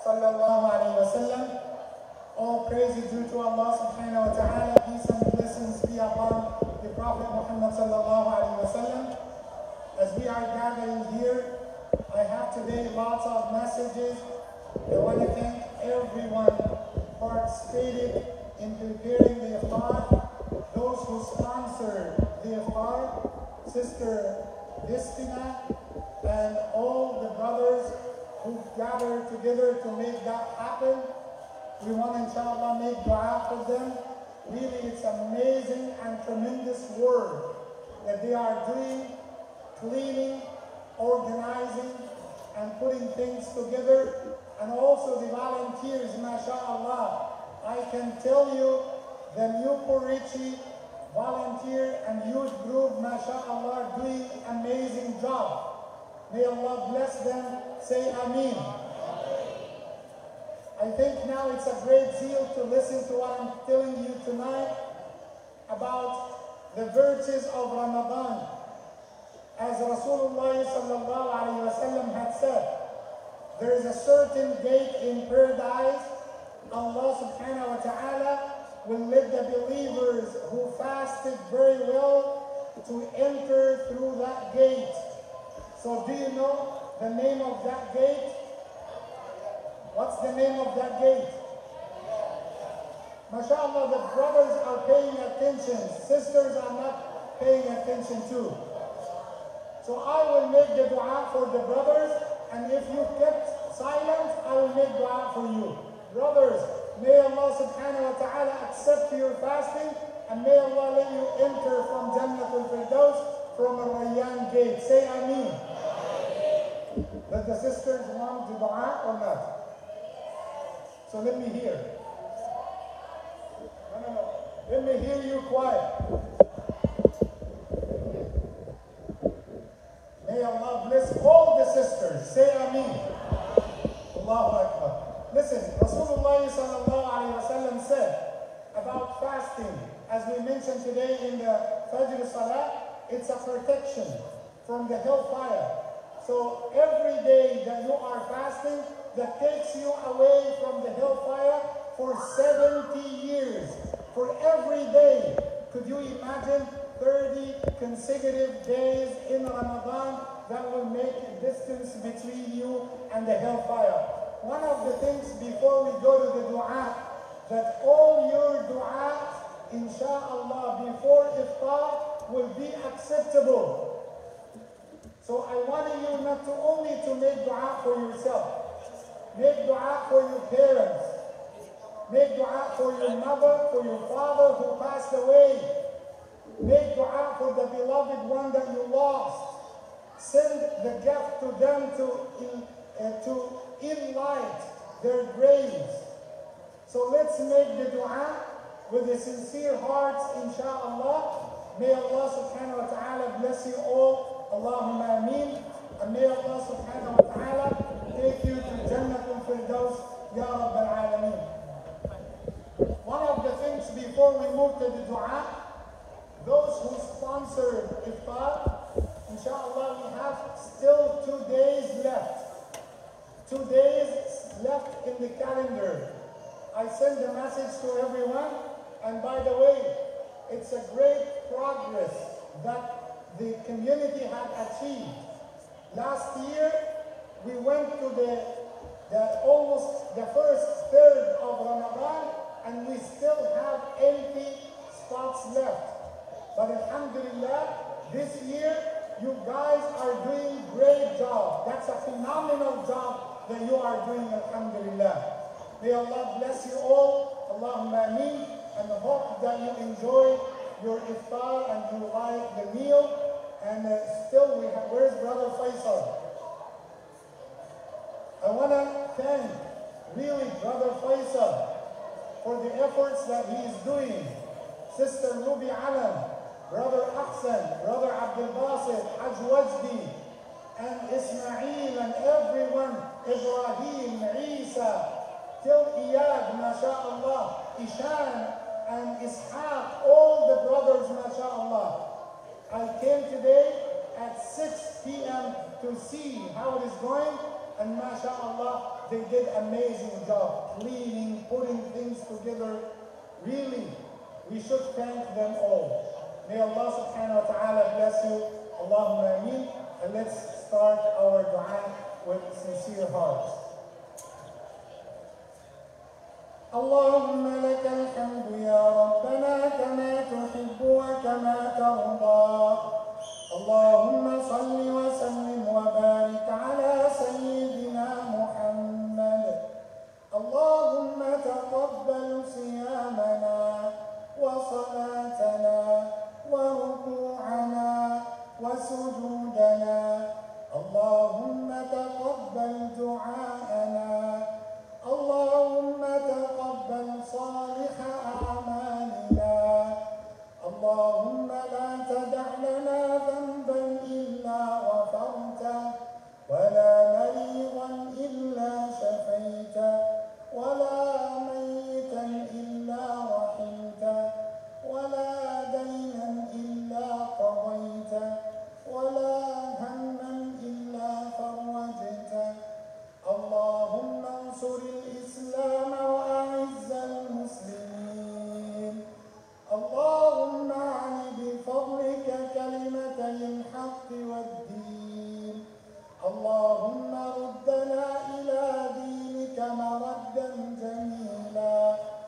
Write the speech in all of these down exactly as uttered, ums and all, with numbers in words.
sallallahu alayhi wa sallam. All praise is due to Allah subhanahu wa ta'ala. Peace and blessings be upon the Prophet Muhammad sallallahu alayhi wa sallam. As we are gathering here, I have today lots of messages. I want to thank everyone who participated in preparing the iftar, those who sponsored the iftar, Sister Destina, and all the brothers who gathered together to make that happen. We want to, inshallah, make dua for them. Really, it's amazing and tremendous work that they are doing, cleaning, organizing, and putting things together. And also the volunteers, mashallah. I can tell you, the Newport Richie volunteer and youth group, mashallah, are doing amazing job. May Allah bless them. Say Ameen. I think now it's a great deal to listen to what I'm telling you tonight about the virtues of Ramadan. As Rasulullah sallallahu alayhi wa sallam had said, there is a certain gate in paradise. Allah subhanahu wa ta'ala will let the believers who fasted very well to enter through that gate. So do you know the name of that gate? What's the name of that gate? MashaAllah, the brothers are paying attention. Sisters are not paying attention too. So I will make the dua for the brothers, and if you kept silent, I will make dua for you. Brothers, may Allah subhanahu wa ta'ala accept your fasting, and may Allah let you enter from Jannatul Firdaus from a Rayyan gate. Say Ameen. Does the sisters want to dua or not? So let me hear. No, no, no. Let me hear you quiet. May Allah bless all the sisters. Say Ameen. Allahu Akbar. Listen, Rasulullah sallallahu alayhi wa sallam said about fasting, as we mentioned today in the Fajr Salah, it's a protection from the hellfire. So every day that you are fasting, that takes you away from the hellfire for seventy years. For every day, could you imagine thirty consecutive days in Ramadan that will make a distance between you and the hellfire? One of the things before we go to the dua, that all your dua, insha'Allah, before iftar will be acceptable. So I want you not to only to make dua for yourself, make dua for your parents, make dua for your mother, for your father who passed away, make dua for the beloved one that you lost. Send the gift to them to, uh, to enlight their graves. So let's make the dua with the sincere hearts, insha'Allah. May Allah subhanahu wa ta'ala bless you all. Allahumma ameen. And may Allah subhanahu wa ta'ala take you to Jannatul Firdaus, Ya Rabbal Alameen. One of the things before we move to the dua, those who sponsored iftar, inshallah, we have still two days left. Two days left in the calendar. I send a message to everyone, and by the way, it's a great progress that the community had achieved. Last year, we went to the, the almost the first third of Ramadan, and we still have empty spots left. But alhamdulillah, this year, you guys are doing great job. That's a phenomenal job that you are doing, alhamdulillah. May Allah bless you all. Allahumma ameen. And I hope that you enjoy your iftar and you like the meal. And uh, still, we have, where's Brother Faisal? I want to thank, really, Brother Faisal for the efforts that he is doing. Sister Ruby Alam, Brother Ahsan, Brother Abdul Basit, Haj Wajdi, and Ismail, and everyone, Ibrahim, Isa, till Iyad, mashallah, Ishan, and Ishaq, all the brothers, mashallah. I came today at six p m to see how it is going, and mashallah, they did amazing job cleaning, putting things together. Really, we should thank them all. May Allah subhanahu wa ta'ala bless you. Allahumma ameen. And let's start our dua with sincere hearts. اللهم لك الحمد يا ربنا كما تحب وكما ترضى. اللهم صل وسلم وبارك على سيدنا محمد. اللهم تقبل صيامنا وصلاتنا وركوعنا وسجودنا. اللهم تقبل دعاءنا. اللهم تقبل صالح أعمالنا. اللهم لا تدع لنا ذنبا إلا غفرته ولا مريضا إلا شفيته ولا ميتا إلا رحمته ولا دينا إلا قضيته ولا هما إلا فرجته. اللهم انصر الإسلام وأعز المسلمين. اللهم أعن بفضلك كلمتي الحق والدين. اللهم ردنا إلى دينك مردا جميلا.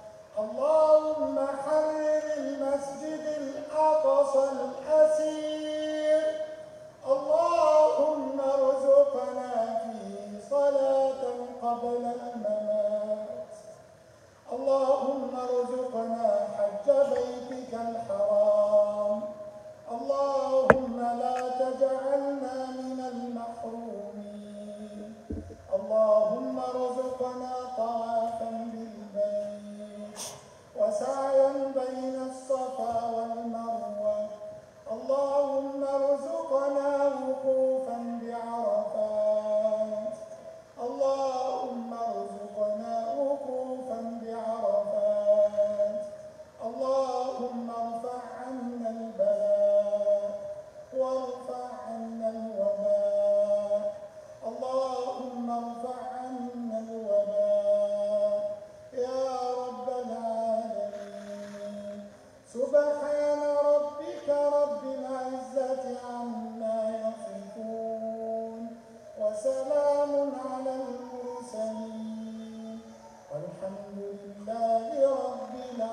اللهم حرر المسجد الأقصى الأسير. اللهم ارزقنا فيه صلاة قبل الممات. اللهم ارزقنا حج بيتك الحرام. اللهم لا تجعلنا من المحرومين. اللهم ارزقنا طوافا بالبيت وسعيا بين الصفا والمروة. اللهم ارزقنا وقوفا بعرفات. اللهم ارزقنا وقوفا بعرفات. اللهم ارفع عنا البلاء وارفع عنا الوباء. اللهم ارفع عنا الوباء يا رب العالمين. سبحان ربك رب العزة عما يصفون وسلام على المرسلين والحمد لله رب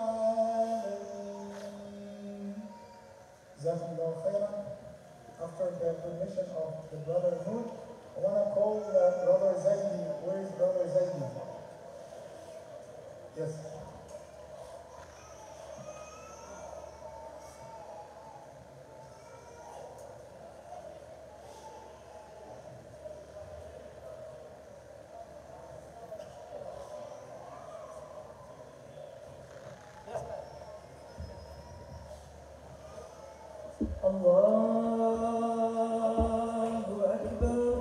العالمين. جزاكم الله خيرا. After the permission of the brother Noor, I want to call uh, brother Zaidi. Where is brother Zaidi? Yes. الله أكبر.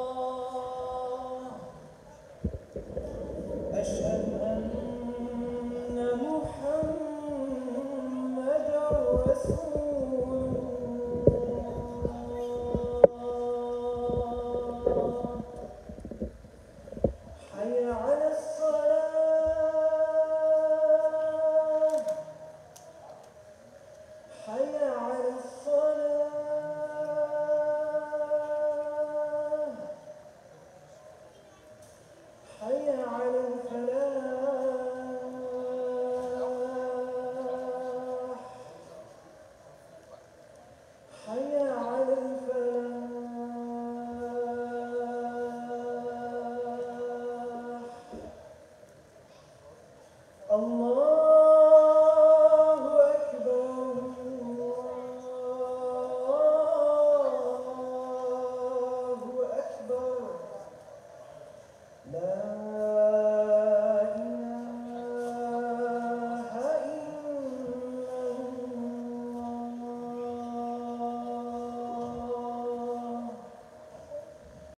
أشهد أن الفلاح